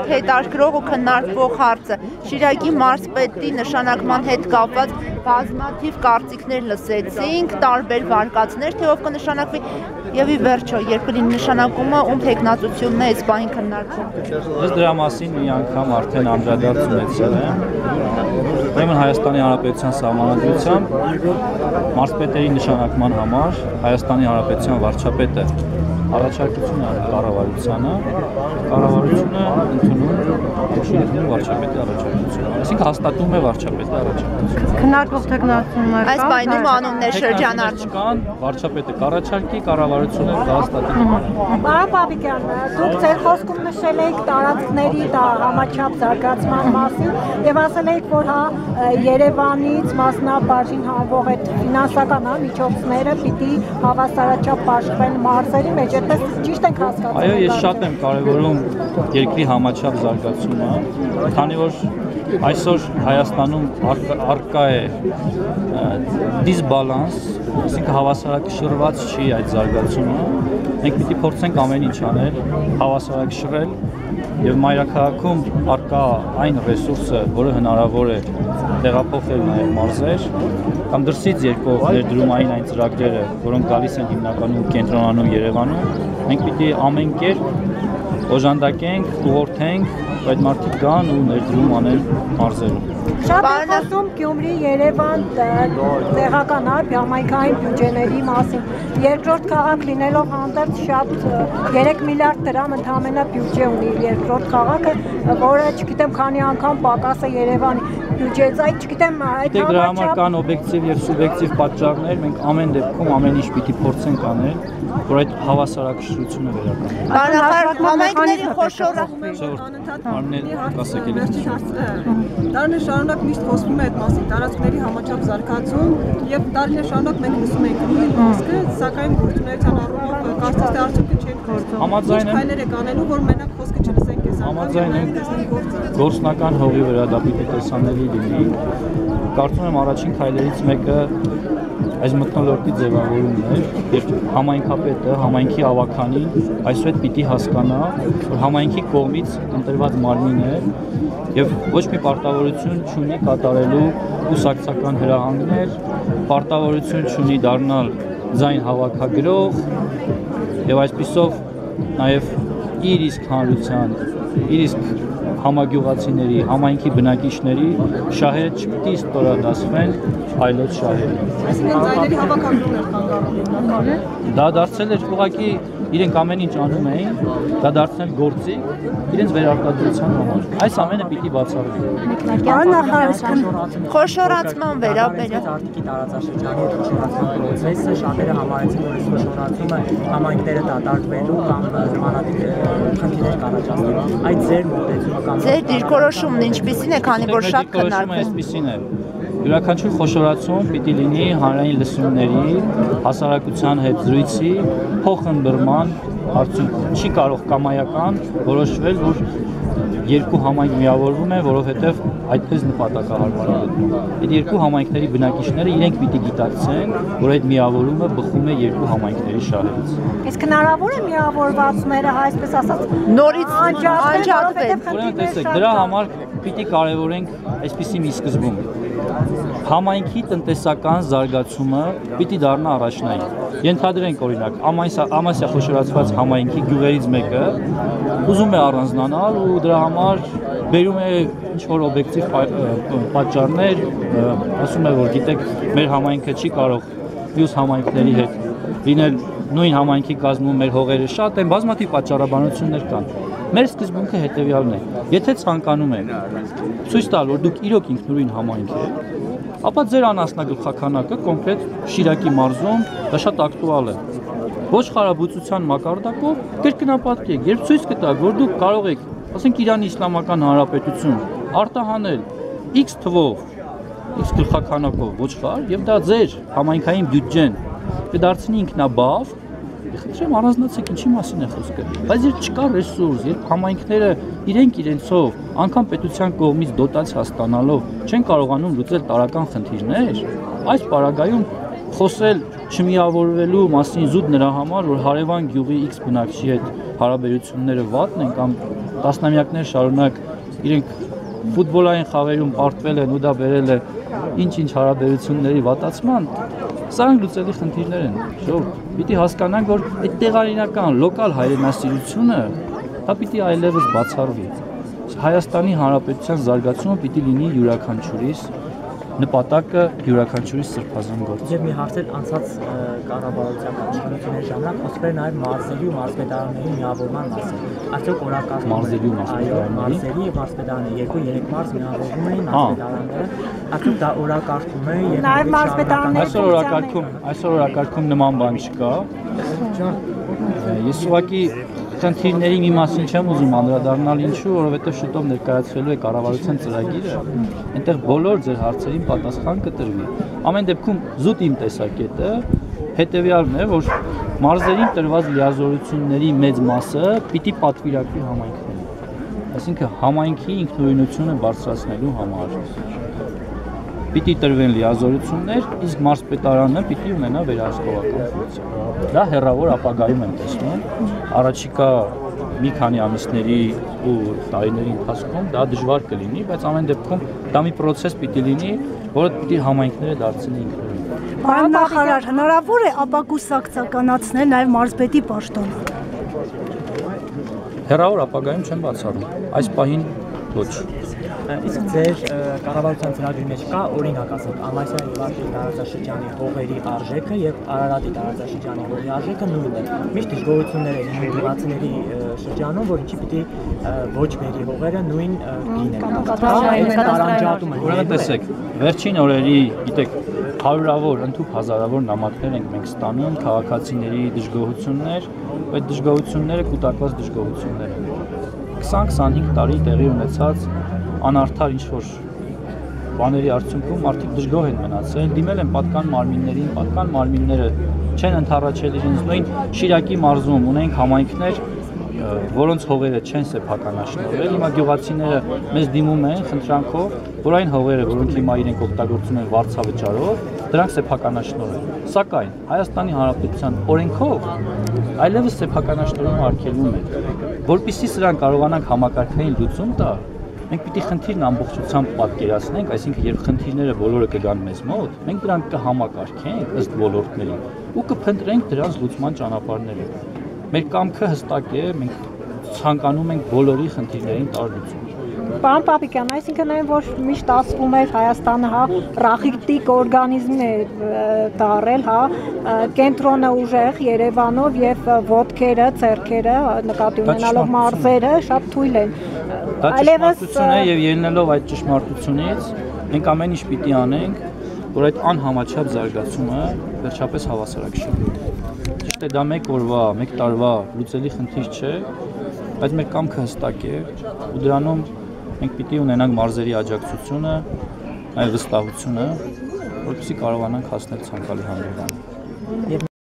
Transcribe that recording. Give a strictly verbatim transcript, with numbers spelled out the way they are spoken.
շատ հետաքրքրող ու քննարկվող հարց է։ Շիրակի մարզպետի նշանակման հետ կապված բազմաթիվ կարծիքներ լսեցինք, տարբեր վարկածներ, թե ով կնշանակվի, եւ ի վերջո, երբ կլինի նշանակումը, ում թեկնածությունն է այս բանին քննարկվում։ Ըստ դրա մասին մի անգամ արդեն անդրադարձ ունեցել եմ։ Ուրեմն Հայաստանի Հանրապետության Սահմանադրությամբ մարզպետերի նշանակման համար Հայաստանի Հանրապետության վարչապետը առաջարկություն է կառավարությանը, կառավարությունը ընդունում շիրակի վարչապետի առաջարկությունը, այսինքն հաստատում է վարչապետի առաջարկությունը։ Քննարկող թեկնածություններ այս պայմանում անուններ շրջանառ կան, վարչապետը կառաջարկի, կառավարությունը կհաստատի։ Պարոն Բաբիկյան, դուք ձեր խոսքում նշել եք տարածքների համաչափ զարգացման մասին եւ ասել եք, որ հա Երևանից մասնաբաժին հանվող այդ ֆինանսական միջոցները պիտի հավասարաչափ բաշխվեն մարզերի մեջ, այդպես ճիշտ ենք հասկացել։ Այո, ես շատ եմ կարևորում երկրի համաչափ զարգացումը, քանի որ այսօր Հայաստանում առկա է դիսբալանս, այսինքն հավասարակշռված չի այդ զարգացումը։ Մենք պիտի փորձենք ամեն ինչ անել, հավասարակշռել եւ մայրաքաղաքում առկա այն ռեսուրսը, որը հնարավոր է տեղափոխել նաեւ մարզեր, կամ դրսից եկող ներդրումային այն ծրագրերը, որոնք գալիս են հիմնականում կենտրոնանում Երևանում, մենք պիտի ամեն կերպ օժանդակենք, ուղղորդենք, այդ մարդիկ գան ու ներդրում անեն մարզերում։ Շատ եմ խոսում Գյումրի, Երևան տեղական համայնքային բյուջեների մասին։ Երկրորդ քաղաք լինելով հանդերձ շատ երեք միլիարդ դրամ ընդհանրապես բյուջե ունի երկրորդ քաղաքը, որը չգիտեմ քանի անգամ պակաս է Երևանի բյուջեից, այդ չգիտեմ այդ դրա համար կան օբյեկտիվ եւ սուբյեկտիվ պատճառներ, մենք ամեն դեպքում ամեն ինչ պիտի փորձենք անել, որ այդ հավասարակշռությունը վերականգնենք։ Բարոյական համայնքների խոշոր Տարիներ շարունակ միշտ խոսվում է այդ մասին, տարածքների համաչափ զարգացում եւ տարիներ շարունակ մենք լսում ենք նույն խոսքը, սակայն գործունեության առումով կարծես թե արդյունքը չեն գործում։ Համաձայն եմ։ Քայլեր եք անելու, որ մենակ խոսքը չլսենք այս Համաձայն եմ, գործնական հողի վրա դա պիտի տեսանելի լինի։ Կարծում եմ առաջին քայլերից մեկը այս մթնոլորտի ձևավորումն է, երբ համայնքապետը, համայնքի ավականին այսուհետ պիտի հասկանա, որ համայնքի կողմից ընտրված մարմին է եւ ոչ մի պարտավորություն չունի կատարելու կուսակցական հրահանգներ, պարտավորություն չունի դառնալ ձայն հավաքագրող եւ այսպիսով նաեւ իր իսկ հանրության, իր իսկ համագյուղացիների, համայնքի բնակիչների շահերը չպիտի ստորադասվեն այլոց շահերի։ Այսինքն ձայների հավաքագրումներ կան։ Դա դարձել էր ուղղակի իրենք ամեն ինչ անում էին, դա դարձնել գործի իրենց վերարտադրության համար։ Այս ամենը պիտի բացառվի։ Խոշորացման վերաբերյալ Արտիկի տարածաշրջանի հետ խոշորացման process-ը շատերը համարեցին, որ այս խոշորացումը համայնքները դատարկվելու կամ նմանատիպ խնդիրներ կառաջացնելու։ Այդ ձեր մոտեցումը կամ ձեր դիրքորոշումն ինչպիսին է, քանի որ շատ քննարկվում է։ Այսպիսին է։ Յուրաքանչյուր խոշորացում պիտի լինի հանրային լսումների, հասարակության հետ զրույցի, փոխըմբռնման արդյունքում։ Չի կարող կամայական որոշվել, որ երկու համայնք միավորվում են, որովհետև այդպես նպատակահարմար է գտնում։ Այդ երկու համայնքների բնակիչները իրենք պիտի գիտակցեն, որ այդ միավորումը բխում է երկու համայնքների շահերից։ Իսկ հնարավոր է միավորվածները, այսպես ասած, նորից անջատվեն։ Ուրեմն տեսեք, դրա համար պիտի կարևորենք այսպիսի մի սկզբունք։ Համայնքի տնտեսական զարգացումը պիտի դառնա առաջնային։ Ենթադրենք օրինակ, Ամասիա խոշորացված համայնքի գյուղերից մեկը ուզում է առանձնանալ ու դրա համար բերում է ինչ-որ օբյեկտիվ պատճառներ, ասում է, որ գիտեք, մեր համայնքը չի կարող մյուս համայնքների հետ լինել նույն համայնքի կազմում, մեր հողերը շատ են, բազմաթիվ պատճառաբանություններ կան։ Մեր սկզբունքը հետևյալն է. եթե ցանկանում եք ցույց տալ, որ դուք իրոք ինքնուրույն համայնք եք, ապա ձեր անասնագլխականակը կոնկրետ Շիրակի մարզում դա շատ ակտուալ է։ Ոչխարաբուծության մակարդակով կրկնապատկեք, երբ ցույց կտաք, որ դուք կարող եք, ասենք Իրանի Իսլամական Հանրապետություն արտահանել X թվով, X գլխականակով ոչխար, եւ դա ձեր համայնքային բյուջեն կդարձնի ինքնաբավ, խնդրեմ առանձնացեք ինչի մասին է խոսքը։ Բայց երբ չկա ռեսուրս, երբ համայնքները իրենք իրենցով, անգամ պետության կողմից դոտացիա ստանալով չեն կարողանում լուծել տարրական խնդիրներ, այս պարագայում խոսել չմիավորվելու մասին զուտ նրա համար, որ հարևան գյուղի X բնակչի հետ հարաբերությունները վատն են կամ տասնամյակներ շարունակ իրենք ֆուտբոլային խաղերում պարտվել են ու դա բերել է ինչ-ինչ հարաբերությունների վատացման, սրանք լուծելի խնդիրներ են, ժողովուրդ, պիտի հասկանանք, որ այդ տեղայնական լոկալ հայրենասիրությունը դա պիտի այլևս բացառվի։ Հայաստանի Հանրապետության զարգացումը պիտի լինի յուրաքանչյուրիս նպատակը յուրաքանչյուրիս սրբազան գործ։ Եվ մի հարց էլ անցած կառավարության աշխատանքների ժամանակ խոսվել նաև մարզերի ու մարզպետարանների միավորման մասին։ Արդյոք օրակարգ մարզերի ու մարզերի եւ մարզպետարանների երկու-երեք մարզ միավորվում էին մարզպետարանները։ Արդյոք դա օրակարգում է եւ նաև մարզպետարանները այսօր օրակարգում, այսօր օրակարգում նման բան չկա։ Ես ուղղակի խնդիրների մի մասին չեմ ուզում անդրադառնալ, ինչու, որովհետև շուտով ներկայացվելու է կառավարության ծրագիրը, այնտեղ բոլոր ձեր հարցերին պատասխան կտրվի։ Ամեն դեպքում զուտ իմ տեսակետը հետևյալն է, որ մարզերին տրված լիազորությունների մեծ մասը պիտի պատվիրակվի համայնքներին։ Այսինքն համայնքի ինքնուրույնությունը բարձրացնելու համար պիտի տրվեն լիազորություններ, իսկ մարզպետարանը պիտի ունենա վերահսկողական ֆունկցիա։ Դա հեռավոր ապագայում եմ տեսնում, առաջիկա մի քանի ամիսների ու տարիների ընթացքում դա դժվար կլինի, բայց ամեն դեպքում դա մի process պիտի լինի, որը պիտի համայնքները դարձնի ինքնուրույն։ Պարոն նախարար, հնարավոր է ապակուսակցականացնել նաև մարզպետի պաշտոնը։ Հեռավոր ապագայում չեմ բացառում, այս պահին ոչ։ Իսկ ձեր կառավարության ծրագրի մեջ կա օրինակ ասենք Ամասիա Իվարդի տարածաշրջանի հողերի արժեքը եւ Արարատի տարածաշրջանի հողերի արժեքը նույնն է։ Միշտ դժգոհություններ են հյուրացիների շրջանում, որ ինչի պիտի ոչ բերի հողերը նույն գինեն։ Ուրեմն տեսեք, վերջին օրերի, գիտեք, հարյուրավոր, ընդհուպ հազարավոր նամակներ ենք մենք ստանում քաղաքացիների դժգոհություններ, այդ դժգոհությունները կուտակված դժգոհություններ են։ քսան-քսանհինգ տարի տեղի ունեցած անարդար ինչ-որ բաների արդյունքում մարդիկ դժգոհ են մնացել, դիմել են պատկան մարմիններին, պատկան մարմինները չեն ընդառաջել իրենց նույն Շիրակի մարզում ունենք համայնքներ, որոնց հողերը չեն սեփականաշնորհել, հիմա գյուղացիները մեզ դիմում են խնդրանքով, որ այն հողերը, որոնք հիմա իրենք օգտագործում են վարձավճարով, դրանք սեփականաշնորհեն։ Սակայն Հայաստանի Հանրապետության օրենքով այլևս սեփականաշնորհումը արգելվում է, որպեսզի սրան կարողանանք համակարգային լուծում տալ, մենք պիտի խնդիրն ամբողջությամբ պատկերացնենք, այսինքն երբ խնդիրները բոլորը կգան մեզ մոտ, մենք դրանք կհամակարգենք ըստ ոլորտների ու կփնտրենք դրանց լուծման ճանապարհները։ Մեր կամքը հստակ է, մենք ցանկանում ենք բոլորի խնդիրներին տալ լուծում։ Պարոն Պապիկյան, այսինքն այն որ միշտ ասվում էր Հայաստանը, հա, ռախիտիկ օրգանիզմ է դարել, հա, կենտրոնը ուժեղ Երևանով եւ ոտքերը, ձեռքերը, նկատի ունենալով մարզերը շատ թույլ են։ Դա ճշմարտություն է եւ ելնելով այդ ճշմարտությունից մենք ամեն ինչ պիտի անենք, որ այդ անհամաչափ զարգացումը վերջապես հավասարակշռվի։ Ճիշտ է, դա մեկ օրվա, մեկ տարվա լուծելի խնդիր չէ, բայց մեր կամքը հստակ է ու դրանում մենք պիտի ունենանք մարզերի աջակցությունը, այլ վստահությունը, որպեսզի կարողանանք հասնել ցանկալի հանդիպման։